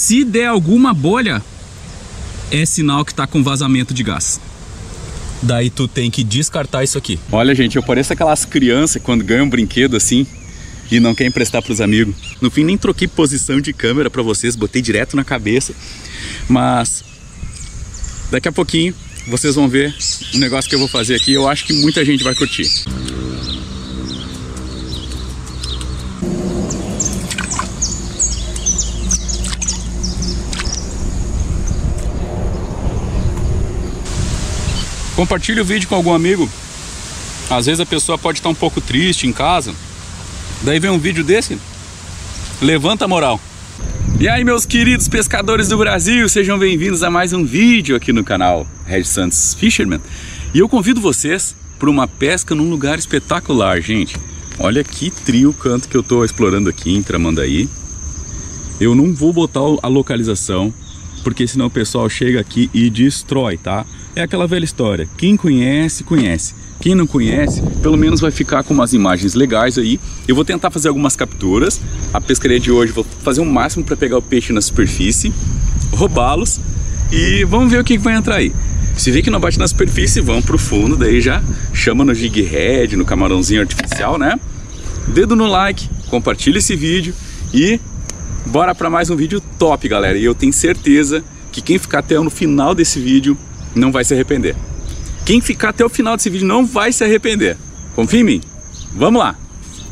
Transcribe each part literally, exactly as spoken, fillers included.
Se der alguma bolha, é sinal que tá com vazamento de gás. Daí tu tem que descartar isso aqui. Olha, gente, eu pareço aquelas crianças quando ganham um brinquedo assim e não quer emprestar pros amigos. No fim, nem troquei posição de câmera pra vocês, botei direto na cabeça. Mas daqui a pouquinho vocês vão ver o negócio que eu vou fazer aqui. Eu acho que muita gente vai curtir. Compartilhe o vídeo com algum amigo. Às vezes a pessoa pode estar um pouco triste em casa. Daí vem um vídeo desse, levanta a moral. E aí, meus queridos pescadores do Brasil, sejam bem-vindos a mais um vídeo aqui no canal Regis Santos Fisherman. E eu convido vocês para uma pesca num lugar espetacular, gente. Olha que trio canto que eu tô explorando aqui em Tramandaí. Eu não vou botar a localização, porque senão o pessoal chega aqui e destrói, tá? É aquela velha história, quem conhece, conhece. Quem não conhece, pelo menos vai ficar com umas imagens legais aí. Eu vou tentar fazer algumas capturas. A pescaria de hoje, vou fazer o máximo para pegar o peixe na superfície, roubá-los e vamos ver o que vai entrar aí. Se vê que não bate na superfície, vamos pro fundo, daí já chama no jig head, no camarãozinho artificial, né? Dedo no like, compartilha esse vídeo e bora para mais um vídeo top, galera. E eu tenho certeza que quem ficar até no final desse vídeo não vai se arrepender. Quem ficar até o final desse vídeo não vai se arrepender. Confia em mim. Vamos lá.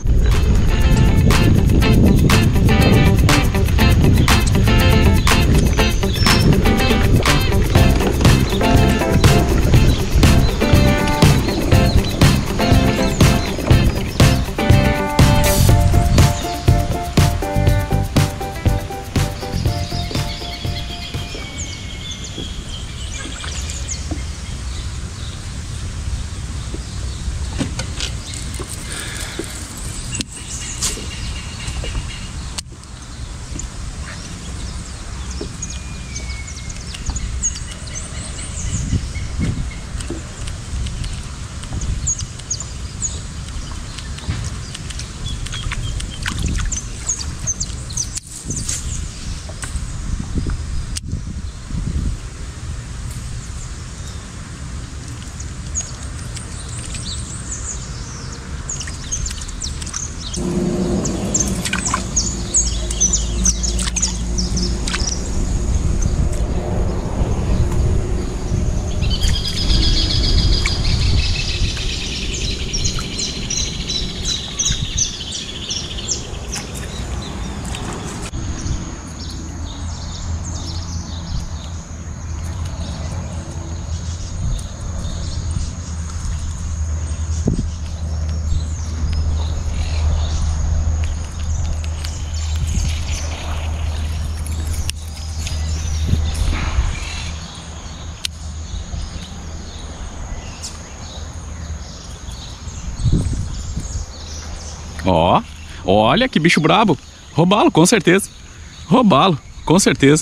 Ó, olha que bicho brabo. Roubá-lo, com certeza. Roubá-lo, com certeza.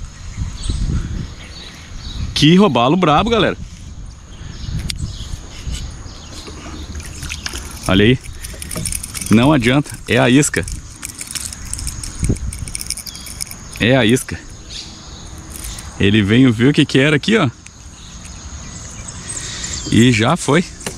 Que roubá-lo brabo, galera. Olha aí. Não adianta, é a isca. É a isca. Ele veio ver o que que era aqui, ó. E já foi.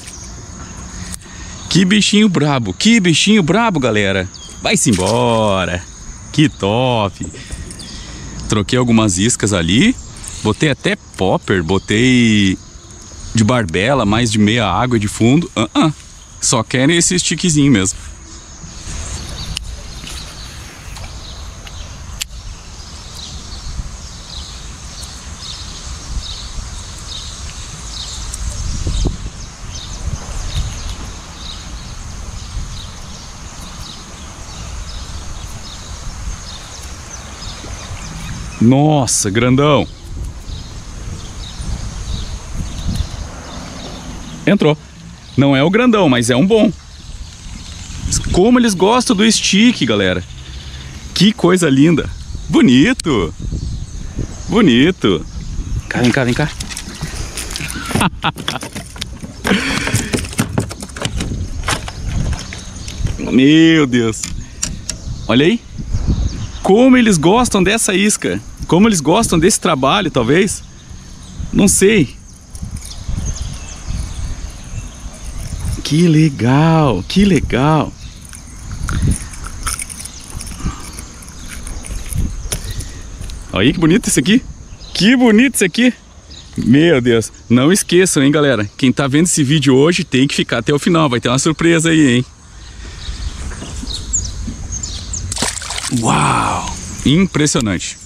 Que bichinho brabo, que bichinho brabo, galera. Vai-se embora. Que top. Troquei algumas iscas ali. Botei até popper, botei de barbela, mais de meia água de fundo. uh -uh. Só querem esse stickzinho mesmo. Nossa, grandão. Entrou. Não é o grandão, mas é um bom. Como eles gostam do stick, galera. Que coisa linda. Bonito. Bonito. Cá, vem cá, vem cá. Meu Deus. Olha aí. como eles gostam dessa isca, como eles gostam desse trabalho, talvez. Não sei. Que legal, que legal. Olha aí que bonito esse aqui. Que bonito esse aqui. Meu Deus. Não esqueçam, hein, galera. Quem tá vendo esse vídeo hoje tem que ficar até o final. Vai ter uma surpresa aí, hein. Uau. Impressionante.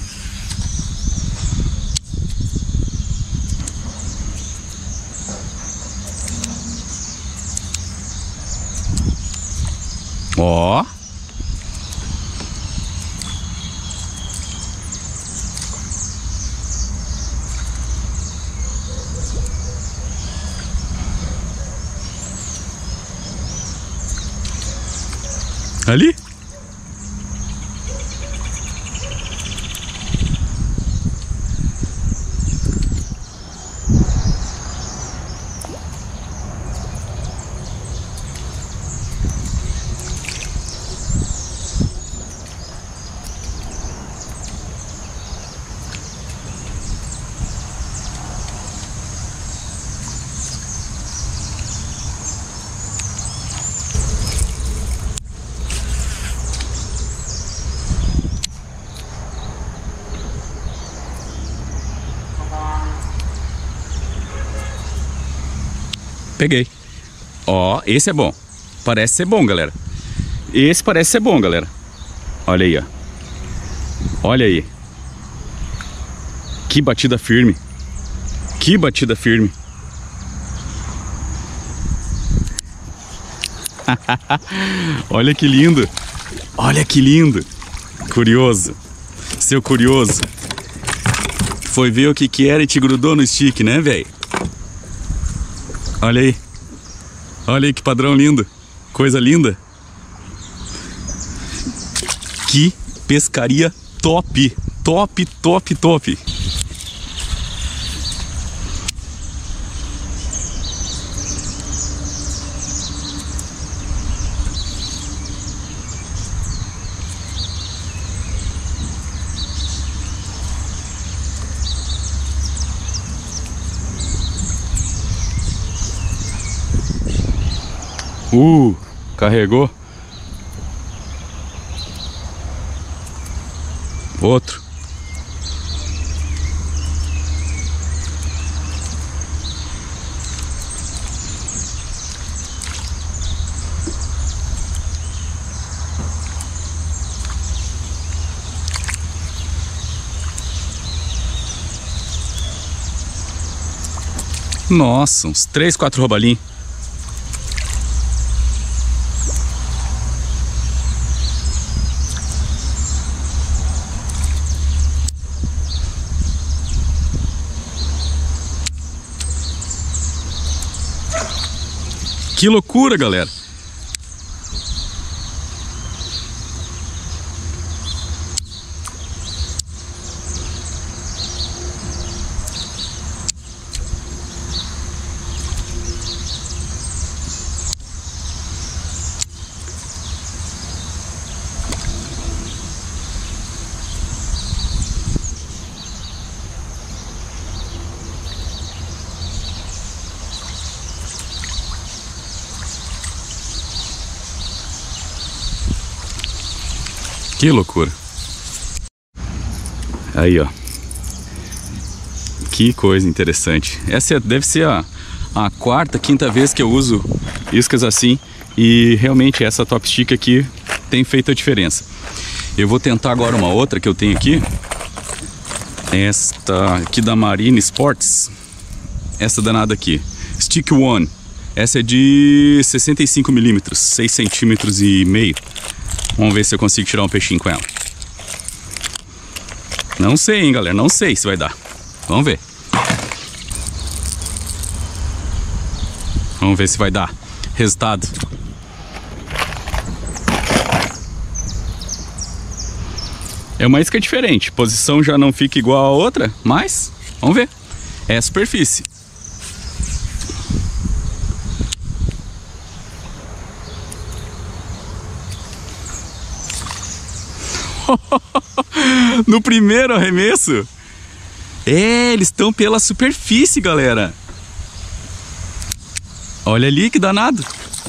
Ó. Ali? Peguei. Ó, esse é bom. Parece ser bom, galera. Esse parece ser bom, galera. Olha aí, ó. Olha aí. Que batida firme. Que batida firme. Olha que lindo. Olha que lindo. Curioso. Seu curioso. Foi ver o que que era e te grudou no stick, né, velho? Olha aí. Olha aí que padrão lindo. Coisa linda. Que pescaria top. Top, top, top. Uh, carregou. Outro. Nossa, uns três, quatro robalinhos. Que loucura, galera. Que loucura. Aí, ó. Que coisa interessante. Essa deve ser a, a quarta, quinta vez que eu uso iscas assim. E realmente essa Top Stick aqui tem feito a diferença. Eu vou tentar agora uma outra que eu tenho aqui. Esta aqui da Marine Sports. Essa danada aqui. Stick One. Essa é de sessenta e cinco milímetros, seis centímetros e meio. Vamos ver se eu consigo tirar um peixinho com ela. Não sei, hein, galera. Não sei se vai dar. Vamos ver. Vamos ver se vai dar. Resultado. É uma isca diferente. Posição já não fica igual a outra, mas vamos ver. É a superfície. No primeiro arremesso. É, eles estão pela superfície, galera. Olha ali que danado.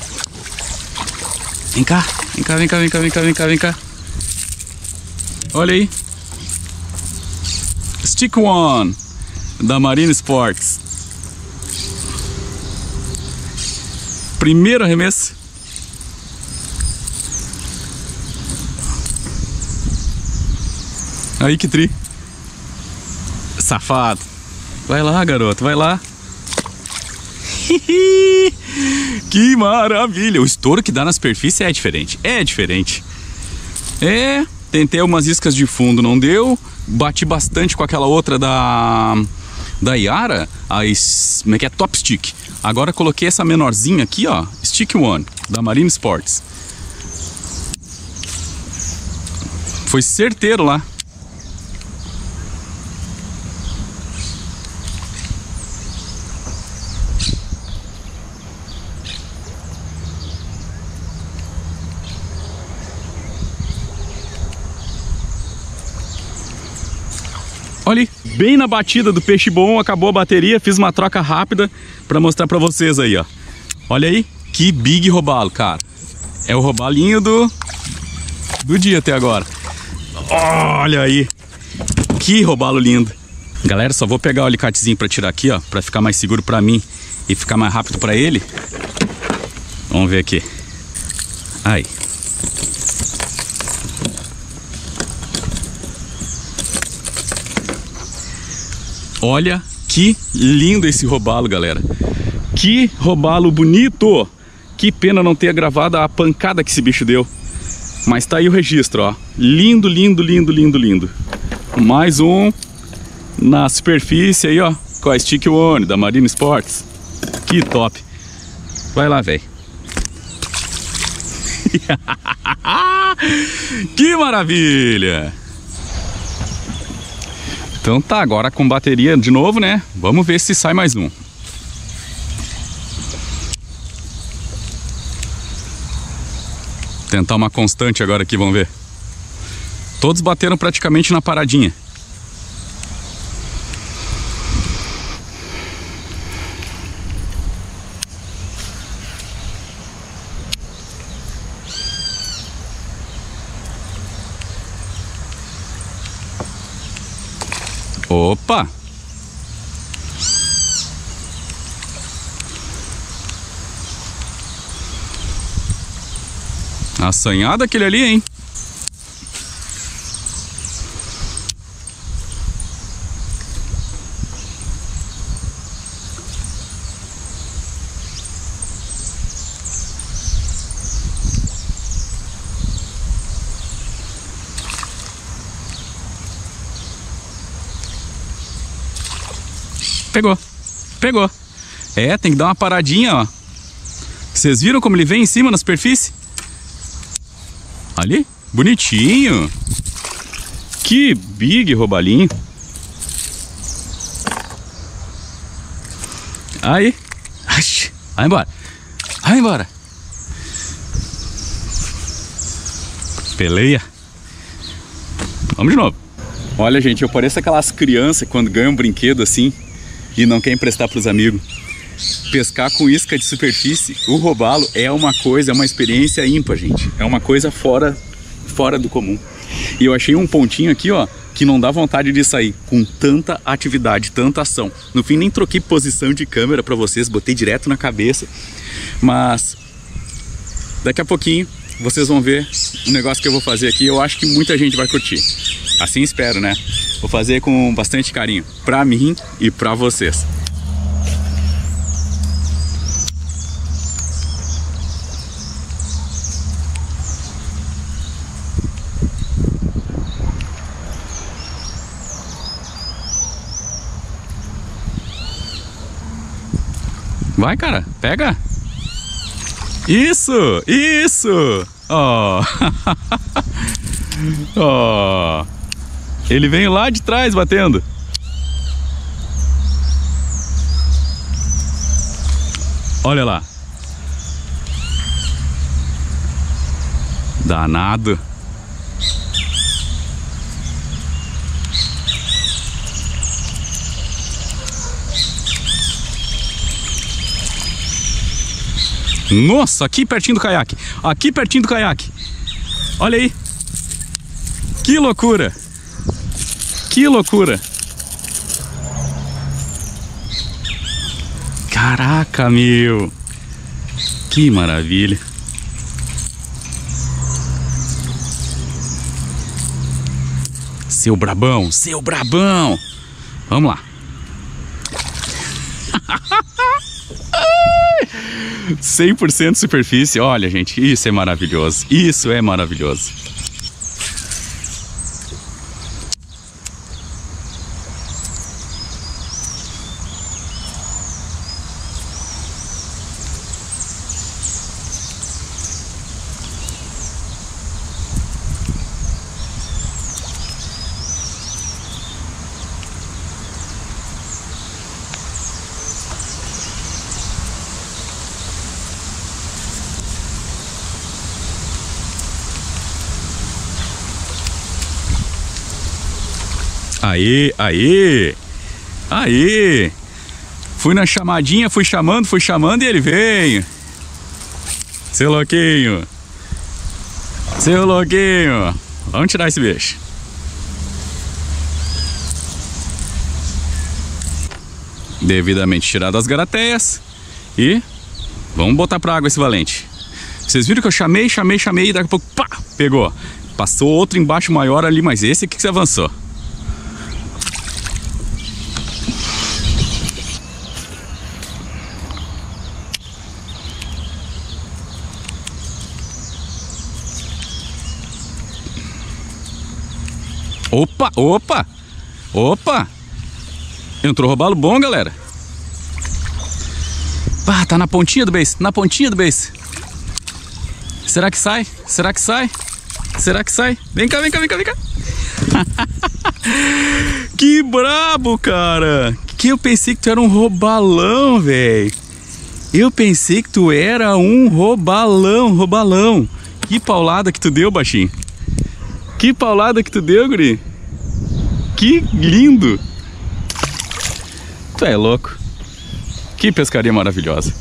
Vem cá, vem cá, vem cá, vem cá, vem cá, vem cá, vem cá. Olha aí. Stick One da Marine Sports. Primeiro arremesso. Aí que tri. Safado. Vai lá, garoto, vai lá. Que maravilha. O estouro que dá na superfície é diferente. É diferente. É, tentei umas iscas de fundo, não deu. Bati bastante com aquela outra da da Yara, a como é que é? Top Stick. Agora coloquei essa menorzinha aqui, ó, Stick One da Marine Sports. Foi certeiro lá. Olha aí, bem na batida do peixe bom, acabou a bateria, fiz uma troca rápida para mostrar para vocês aí, ó. Olha aí, que big robalo, cara. É o robalinho do, do dia até agora. Olha aí, que robalo lindo. Galera, só vou pegar o alicatezinho para tirar aqui, ó, para ficar mais seguro para mim e ficar mais rápido para ele. Vamos ver aqui. Aí. Olha que lindo esse robalo, galera. Que robalo bonito. Que pena não ter gravado a pancada que esse bicho deu. Mas tá aí o registro, ó. Lindo, lindo, lindo, lindo, lindo. Mais um na superfície aí, ó. Com a Stick One da Marine Sports. Que top. Vai lá, velho. Que maravilha. Então tá, agora com bateria de novo, né? Vamos ver se sai mais um. Tentar uma constante agora aqui, vamos ver. Todos bateram praticamente na paradinha. Opa! Assanhado aquele ali, hein? Pegou, pegou. É, tem que dar uma paradinha, ó. Vocês viram como ele vem em cima na superfície? Ali, bonitinho. Que big robalinho. Aí. Vai embora. Vai embora. Peleia. Vamos de novo. Olha, gente, eu pareço aquelas crianças quando ganham um brinquedo assim e não quer emprestar para os amigos. Pescar com isca de superfície, o robalo é uma coisa, é uma experiência ímpar, gente. É uma coisa fora, fora do comum. E eu achei um pontinho aqui, ó, que não dá vontade de sair, com tanta atividade, tanta ação. No fim nem troquei posição de câmera para vocês, botei direto na cabeça. Mas daqui a pouquinho vocês vão ver um negócio que eu vou fazer aqui. Eu acho que muita gente vai curtir. Assim espero, né? Vou fazer com bastante carinho pra mim e pra vocês. Vai, cara, pega. Isso, isso. Ó. Ó. Ele vem lá de trás batendo. Olha lá. Danado. Nossa, aqui pertinho do caiaque. Aqui pertinho do caiaque. Olha aí. Que loucura. Que loucura. Caraca, meu. Que maravilha. Seu brabão, seu brabão. Vamos lá. cem por cento superfície. Olha, gente, isso é maravilhoso. Isso é maravilhoso. Aê, aê, aê. Fui na chamadinha, fui chamando, fui chamando e ele veio. Seu louquinho. Seu louquinho. Vamos tirar esse bicho. Devidamente tirado as garateias. E vamos botar pra água esse valente. Vocês viram que eu chamei, chamei, chamei e daqui a pouco, pá, pegou. Passou outro embaixo maior ali, mas esse aqui que você avançou. Opa, opa, opa. Entrou robalo bom, galera. Ah, tá na pontinha do beiço, na pontinha do beiço. Será que sai? Será que sai? Será que sai? Vem cá, vem cá, vem cá, vem cá. Que brabo, cara. Que eu pensei que tu era um robalão, velho. Eu pensei que tu era um robalão, robalão. Que paulada que tu deu, baixinho. Que paulada que tu deu, guri. Que lindo. Tu é louco. Que pescaria maravilhosa.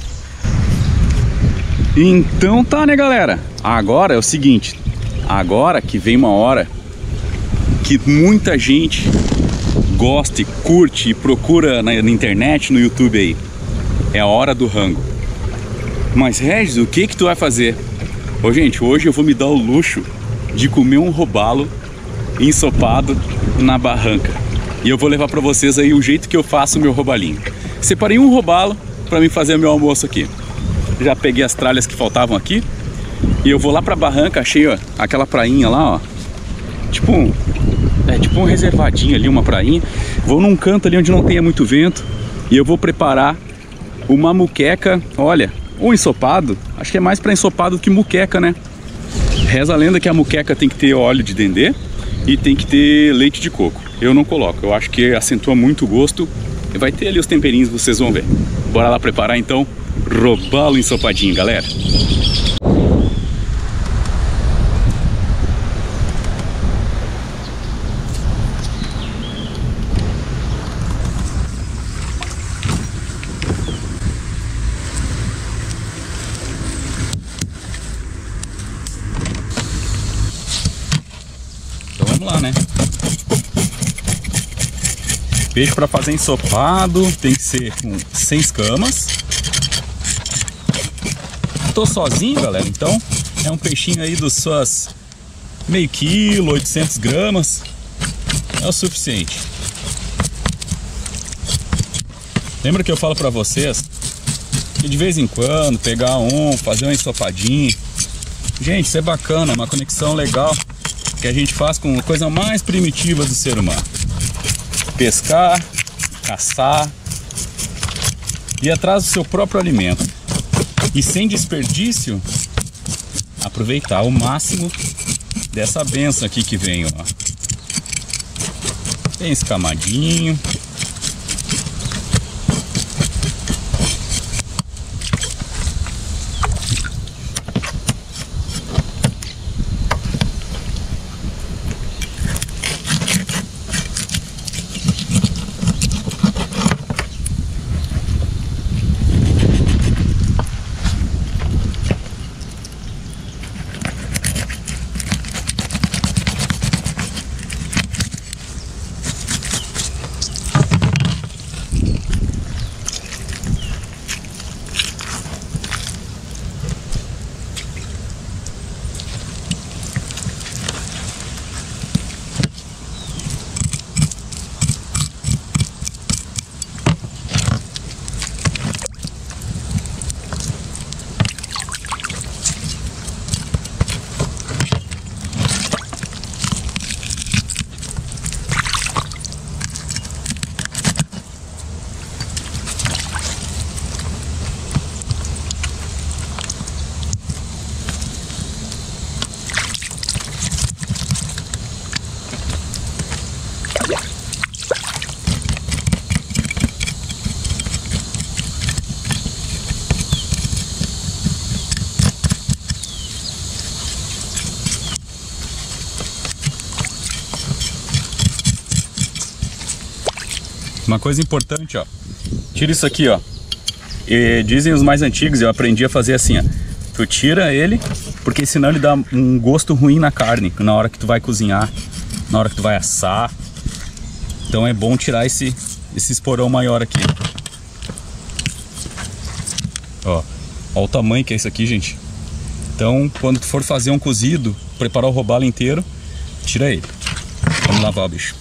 Então tá, né, galera? Agora é o seguinte. Agora que vem uma hora que muita gente gosta e curte e procura na, na internet, no YouTube aí. É a hora do rango. Mas, Regis, o que que tu vai fazer? Ô, gente, hoje eu vou me dar o luxo de comer um robalo ensopado na barranca. E eu vou levar pra vocês aí o jeito que eu faço o meu robalinho. Separei um robalo pra mim fazer o meu almoço aqui. Já peguei as tralhas que faltavam aqui. E eu vou lá pra barranca, achei ó, aquela prainha lá, ó. Tipo um, é tipo um reservadinho ali, uma prainha. Vou num canto ali onde não tenha muito vento. E eu vou preparar uma muqueca, olha, um ensopado. Acho que é mais pra ensopado do que muqueca, né? Reza a lenda que a muqueca tem que ter óleo de dendê e tem que ter leite de coco. Eu não coloco, eu acho que acentua muito o gosto. E vai ter ali os temperinhos, vocês vão ver. Bora lá preparar então robalo ensopadinho, galera. Então vamos lá, né? Peixe para fazer ensopado tem que ser com, sem escamas. Tô sozinho, galera, então é um peixinho aí dos suas meio quilo, oitocentos gramas. É o suficiente. Lembra que eu falo para vocês que de vez em quando pegar um, fazer um ensopadinho. Gente, isso é bacana, é uma conexão legal que a gente faz com a coisa mais primitiva do ser humano. Pescar, caçar, ir atrás do seu próprio alimento e sem desperdício aproveitar o máximo dessa benção aqui que vem, ó. Bem escamadinho. Uma coisa importante, ó. Tira isso aqui, ó. E dizem os mais antigos, eu aprendi a fazer assim, ó. Tu tira ele, porque senão ele dá um gosto ruim na carne, na hora que tu vai cozinhar, na hora que tu vai assar. Então é bom tirar esse, esse esporão maior aqui. Ó, ó o tamanho que é isso aqui, gente. Então, quando tu for fazer um cozido, preparar o robalo inteiro, tira ele. Vamos lavar o bicho.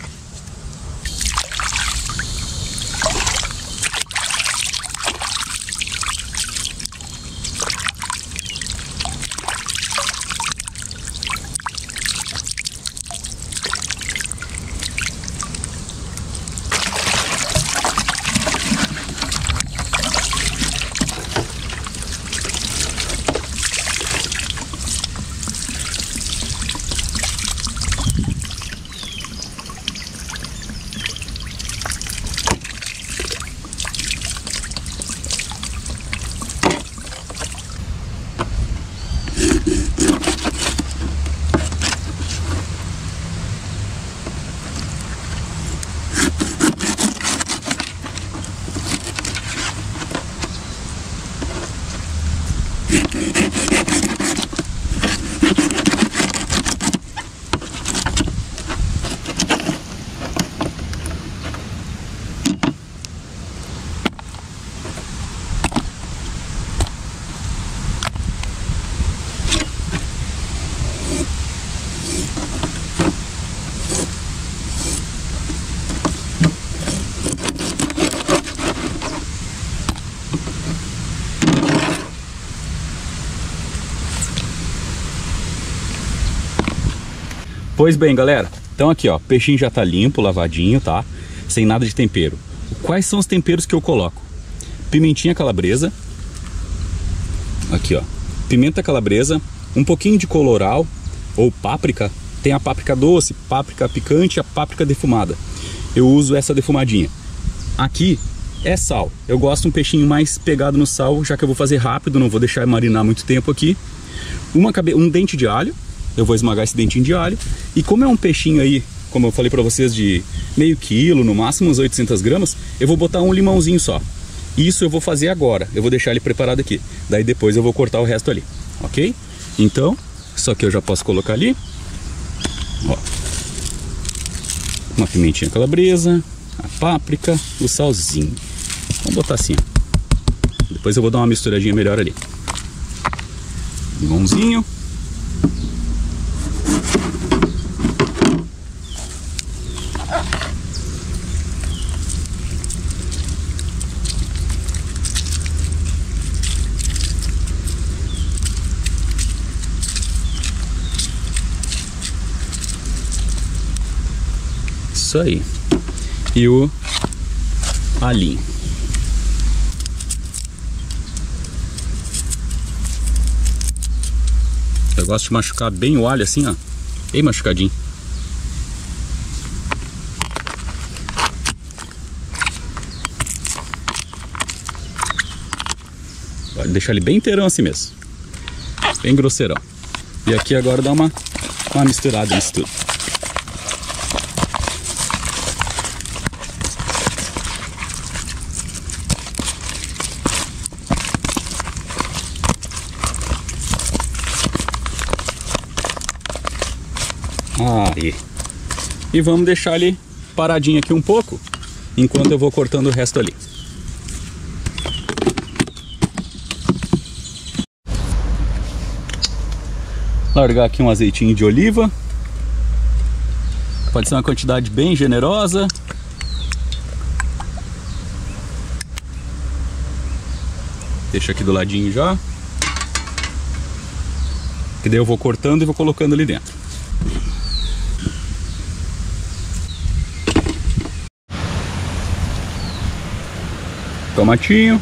Pois bem, galera, então aqui ó, o peixinho já tá limpo, lavadinho, tá? Sem nada de tempero. Quais são os temperos que eu coloco? Pimentinha calabresa. Aqui ó, pimenta calabresa, um pouquinho de colorau ou páprica. Tem a páprica doce, páprica picante e a páprica defumada. Eu uso essa defumadinha. Aqui é sal. Eu gosto um peixinho mais pegado no sal, já que eu vou fazer rápido, não vou deixar marinar muito tempo aqui. Uma cabe... Um dente de alho. Eu vou esmagar esse dentinho de alho. E como é um peixinho aí, como eu falei pra vocês, de meio quilo, no máximo uns oitocentas gramas, eu vou botar um limãozinho só. Isso eu vou fazer agora. Eu vou deixar ele preparado aqui. Daí depois eu vou cortar o resto ali. Ok? Então, isso aqui eu já posso colocar ali. Ó. Uma pimentinha calabresa, a páprica, o salzinho. Vamos botar assim. Depois eu vou dar uma misturadinha melhor ali. Limãozinho. Isso aí. E o alinho. Eu gosto de machucar bem o alho assim, ó. Bem machucadinho. Pode deixar ele bem inteirão assim mesmo. Bem grosseirão. E aqui agora dá uma, uma misturada nisso tudo. Aí. E vamos deixar ele paradinho aqui um pouco, enquanto eu vou cortando o resto ali. Largar aqui um azeitinho de oliva. Pode ser uma quantidade bem generosa. Deixa aqui do ladinho já. Que daí eu vou cortando e vou colocando ali dentro. Tomatinho.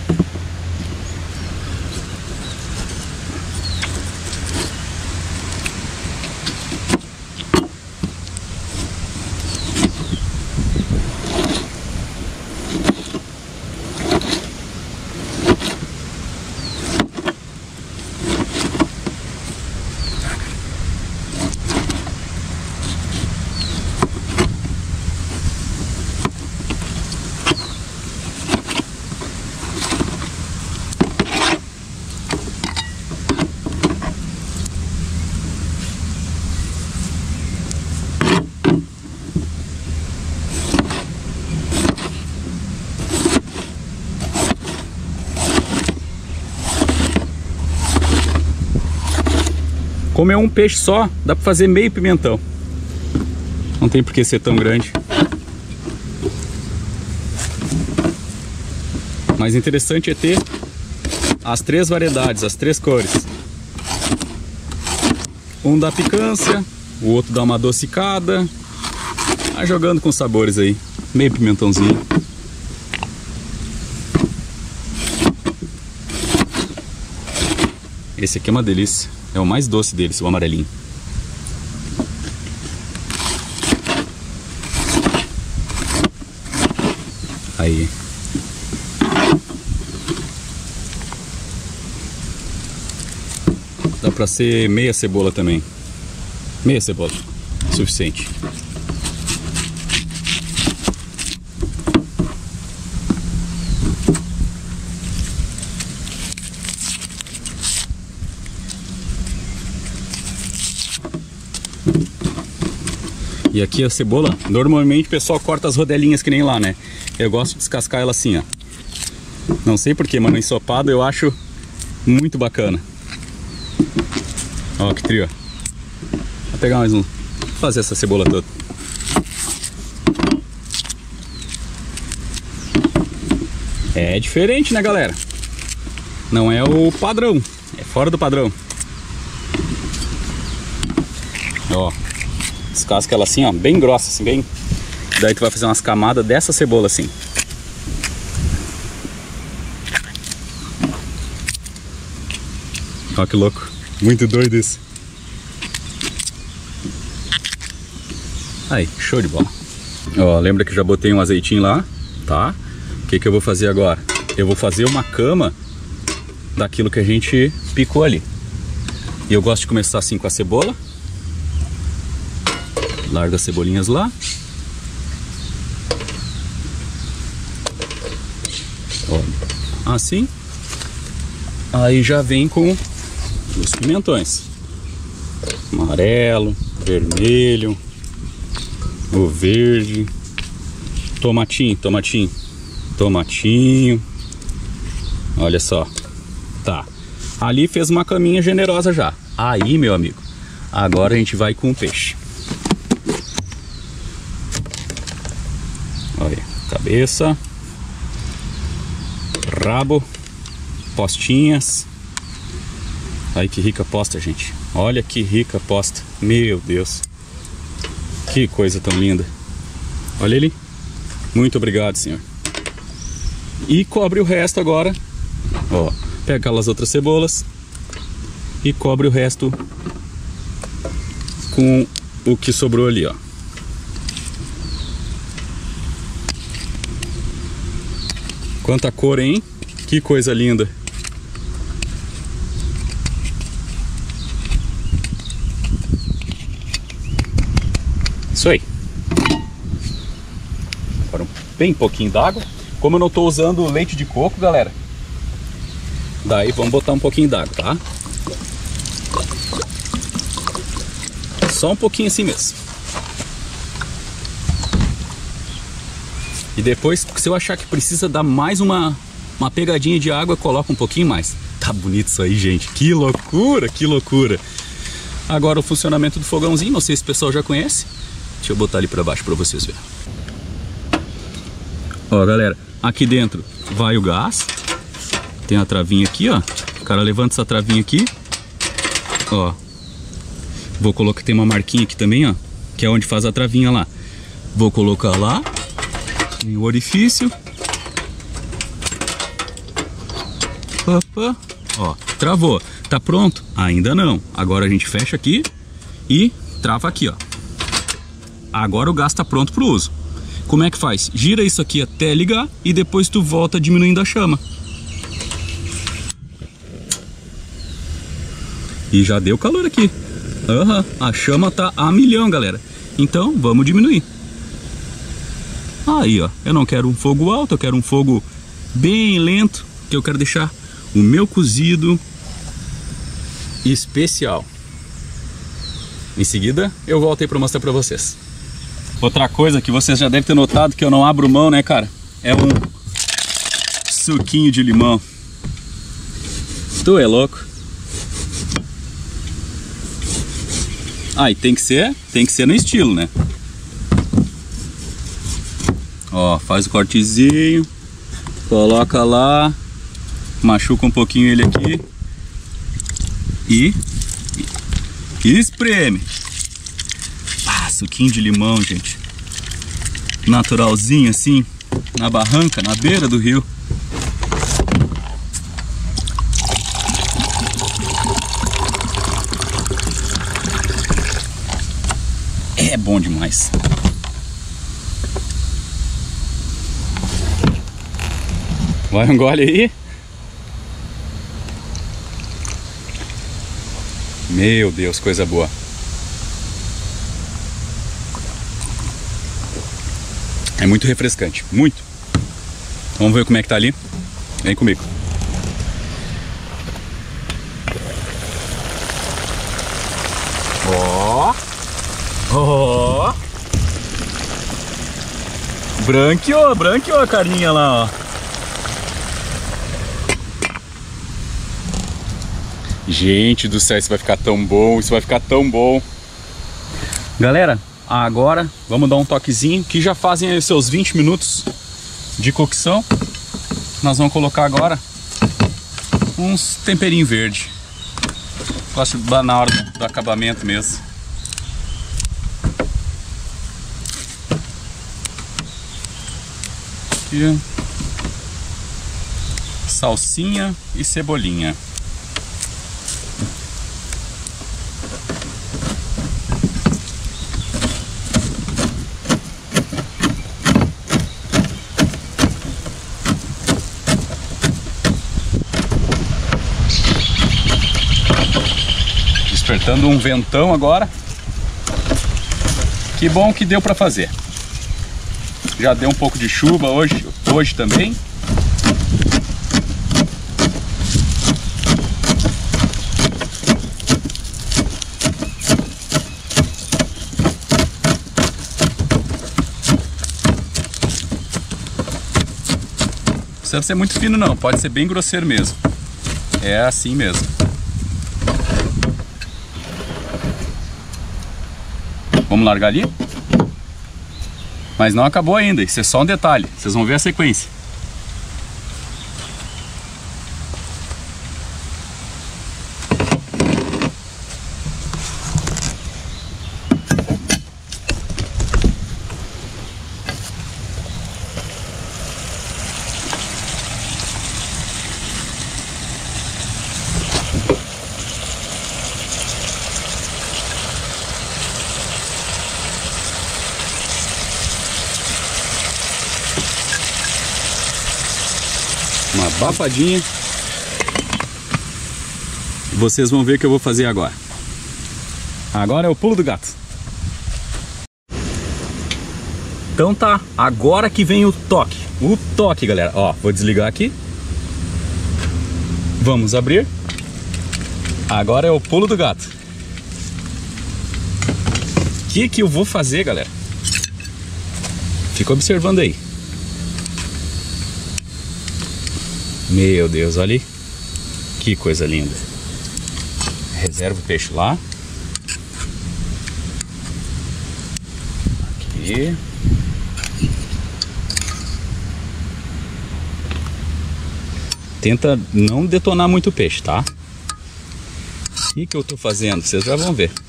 Como é um peixe só, dá pra fazer meio pimentão. Não tem por que ser tão grande. Mas interessante é ter as três variedades, as três cores. Um dá picância, o outro dá uma adocicada. Vai jogando com sabores aí. Meio pimentãozinho. Esse aqui é uma delícia. É o mais doce deles, o amarelinho. Aí. Dá pra ser meia cebola também. Meia cebola. Suficiente. E aqui a cebola, normalmente o pessoal corta as rodelinhas que nem lá, né? Eu gosto de descascar ela assim, ó. Não sei porquê, mas no ensopado eu acho muito bacana. Ó, que trio. Vou pegar mais um. Vou fazer essa cebola toda. É diferente, né, galera? Não é o padrão. É fora do padrão. Ó. Descasca ela assim, ó, bem grossa, assim, bem... Daí tu vai fazer umas camadas dessa cebola assim. Ó que louco. Muito doido isso. Aí, show de bola. Ó, lembra que eu já botei um azeitinho lá, tá? O que que eu vou fazer agora? Eu vou fazer uma cama daquilo que a gente picou ali. E eu gosto de começar assim com a cebola. Larga as cebolinhas lá. Ó, assim. Aí já vem com os pimentões. Amarelo, vermelho, o verde, tomatinho, tomatinho, tomatinho. Olha só. Tá. Ali fez uma caminha generosa já. Aí, meu amigo, agora a gente vai com o peixe. Olha, cabeça, rabo, postinhas. Aí que rica posta, gente. Olha que rica posta. Meu Deus. Que coisa tão linda. Olha ele. Muito obrigado, senhor. E cobre o resto agora. Ó, pega aquelas outras cebolas e cobre o resto com o que sobrou ali, ó. Quanta cor, hein? Que coisa linda. Isso aí. Agora um bem pouquinho d'água. Como eu não estou usando leite de coco, galera, daí vamos botar um pouquinho d'água, tá? Só um pouquinho assim mesmo. E depois, se eu achar que precisa dar mais uma, uma pegadinha de água, coloca um pouquinho mais. Tá bonito isso aí, gente. Que loucura, que loucura. Agora o funcionamento do fogãozinho, não sei se o pessoal já conhece. Deixa eu botar ali pra baixo pra vocês verem. Ó, galera, aqui dentro vai o gás. Tem a travinha aqui, ó. O cara levanta essa travinha aqui. Ó. Vou colocar, tem uma marquinha aqui também, ó. Que é onde faz a travinha lá. Vou colocar lá. Em o orifício. Opa. Ó, travou. Tá pronto? Ainda não. Agora a gente fecha aqui e trava aqui, ó. Agora o gás tá pronto pro uso. Como é que faz? Gira isso aqui até ligar e depois tu volta diminuindo a chama. E já deu calor aqui. Aham, uhum, a chama tá a milhão, galera. Então vamos diminuir. Aí, ó, eu não quero um fogo alto, eu quero um fogo bem lento, que eu quero deixar o meu cozido especial. Em seguida, eu volto aí para mostrar para vocês. Outra coisa que vocês já devem ter notado que eu não abro mão, né, cara? É um suquinho de limão. Tu é louco? Ah, e tem que ser, tem que ser no estilo, né? Ó, faz o cortezinho, coloca lá, machuca um pouquinho ele aqui e, e espreme. Ah, suquinho de limão, gente. Naturalzinho assim, na barranca, na beira do rio. É bom demais. Vai um gole aí. Meu Deus, coisa boa. É muito refrescante, muito. Vamos ver como é que tá ali. Vem comigo. Ó. Ó. Branqueou, branqueou a carninha lá, ó. Gente do céu, isso vai ficar tão bom, isso vai ficar tão bom. Galera, agora vamos dar um toquezinho, que já fazem aí os seus vinte minutos de cocção. Nós vamos colocar agora uns temperinhos verdes. Gosto de dar na hora do, do acabamento mesmo. Aqui. Salsinha e cebolinha. Despertando um ventão agora. Que bom que deu para fazer. Já deu um pouco de chuva hoje, hoje também. Não precisa ser muito fino não, pode ser bem grosseiro mesmo. É assim mesmo. Vamos largar ali? Mas não acabou ainda, isso é só um detalhe. Vocês vão ver a sequência. Uma abafadinha. Vocês vão ver o que eu vou fazer agora. Agora é o pulo do gato. Então tá, agora que vem o toque. O toque, galera. Ó, vou desligar aqui. Vamos abrir. Agora é o pulo do gato. O que que eu vou fazer, galera? Fica observando aí. Meu Deus, olha aí. Que coisa linda. Reserva o peixe lá. Aqui. Tenta não detonar muito o peixe, tá? O que que eu tô fazendo? Vocês já vão ver.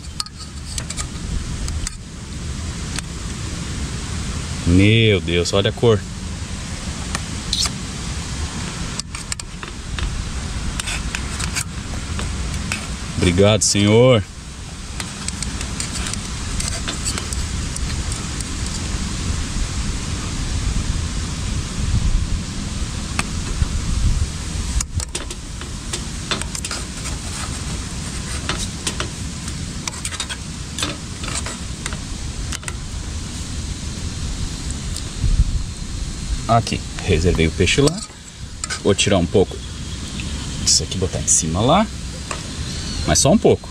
Meu Deus, olha a cor. Obrigado, Senhor. Aqui, reservei o peixe lá. Vou tirar um pouco isso aqui, botar em cima lá. Mas só um pouco.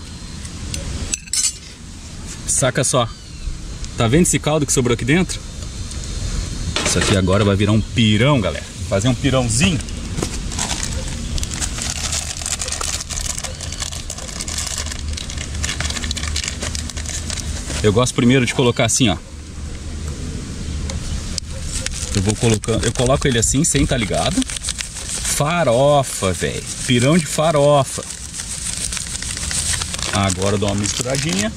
Saca só. Tá vendo esse caldo que sobrou aqui dentro? Isso aqui agora vai virar um pirão, galera. Fazer um pirãozinho. Eu gosto primeiro de colocar assim, ó. Eu vou colocando, eu coloco ele assim, sem tá ligado. Farofa, velho. Pirão de farofa. Agora eu dou uma misturadinha.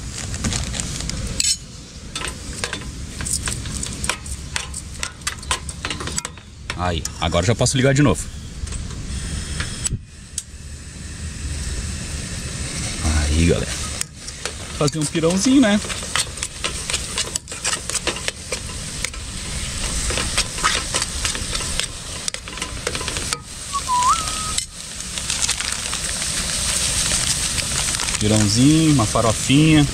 Aí, agora já posso ligar de novo. Aí, galera. Fazer um pirãozinho, né? Pirãozinho, uma farofinha.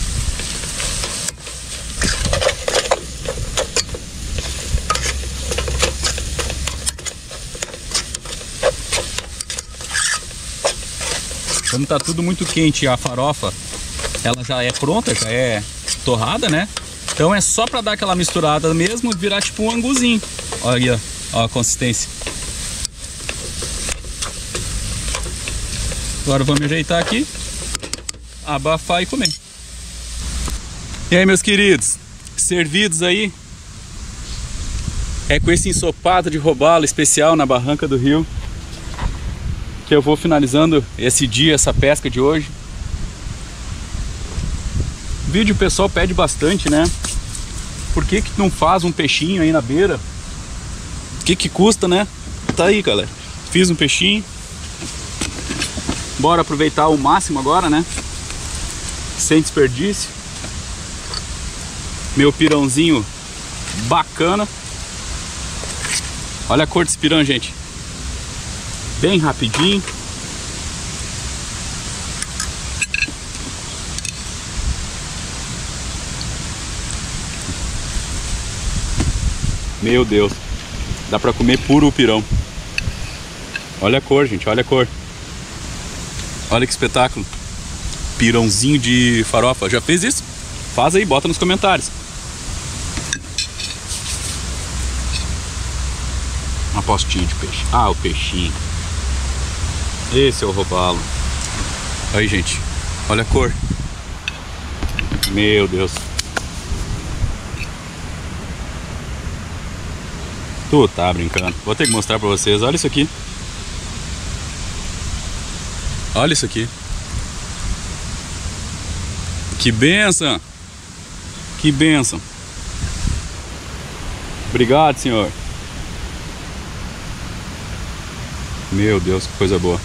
Como tá tudo muito quente, a farofa ela já é pronta, já é torrada, né? Então é só pra dar aquela misturada mesmo, virar tipo um anguzinho. Olha aí, ó, ó a consistência. Agora vamos ajeitar aqui, abafar e comer. E aí, meus queridos, servidos aí. É com esse ensopado de robalo especial na Barranca do Rio que eu vou finalizando esse dia, essa pesca de hoje. Vídeo o pessoal pede bastante, né? Por que que não faz um peixinho aí na beira? O que que custa, né? Tá aí, galera. Fiz um peixinho. Bora aproveitar o máximo agora, né? Sem desperdício. Meu pirãozinho bacana. Olha a cor desse pirão, gente. Bem rapidinho. Meu Deus. Dá pra comer puro o pirão. Olha a cor, gente. Olha a cor. Olha que espetáculo. Pirãozinho de farofa. Já fez isso? Faz aí, bota nos comentários. Uma postinha de peixe. Ah, o peixinho. Esse é o robalo. Aí, gente. Olha a cor. Meu Deus. Tu tá brincando. Vou ter que mostrar pra vocês. Olha isso aqui. Olha isso aqui. Que benção. Que benção. Obrigado, senhor. Meu Deus, que coisa boa.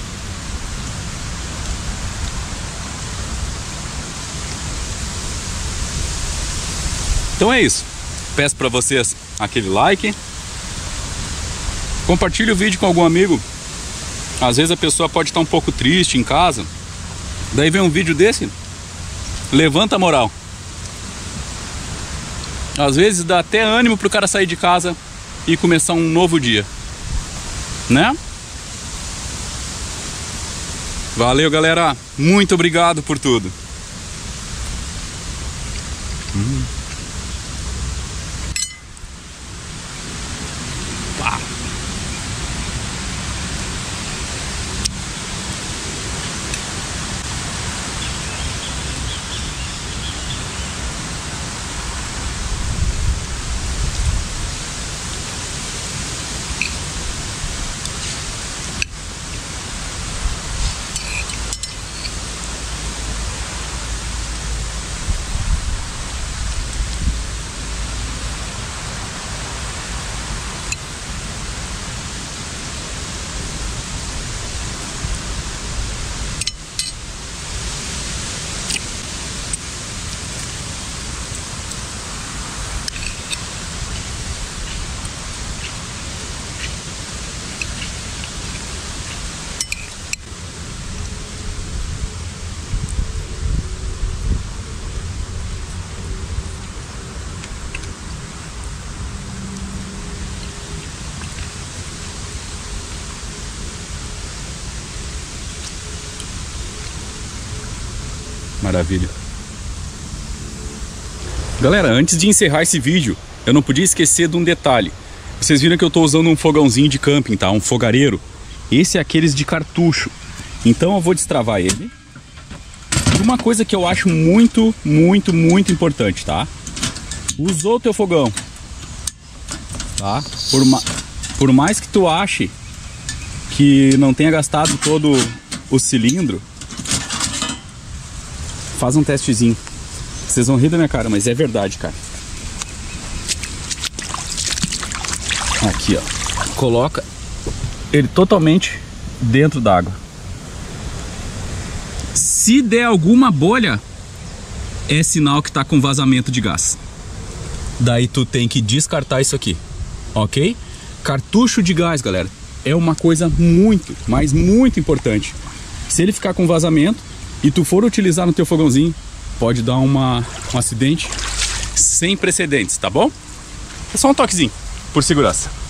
Então é isso. Peço pra vocês aquele like. Compartilhe o vídeo com algum amigo. Às vezes a pessoa pode estar um pouco triste em casa. Daí vem um vídeo desse, levanta a moral. Às vezes dá até ânimo pro cara sair de casa e começar um novo dia, né? Valeu, galera. Muito obrigado por tudo. Hum. Pá. Maravilha. Galera, antes de encerrar esse vídeo, eu não podia esquecer de um detalhe. Vocês viram que eu estou usando um fogãozinho de camping, tá? Um fogareiro. Esse é aqueles de cartucho. Então eu vou destravar ele. E uma coisa que eu acho muito, muito, muito importante, tá? Usou o teu fogão, tá? Por, ma por mais que tu ache que não tenha gastado todo o cilindro, faz um testezinho. Vocês vão rir da minha cara, mas é verdade, cara. Aqui, ó. Coloca ele totalmente dentro d'água. Se der alguma bolha, é sinal que tá com vazamento de gás. Daí tu tem que descartar isso aqui, ok? Cartucho de gás, galera, é uma coisa muito, mas muito importante. Se ele ficar com vazamento e tu for utilizar no teu fogãozinho, pode dar uma, um acidente sem precedentes, tá bom? É só um toquezinho, por segurança.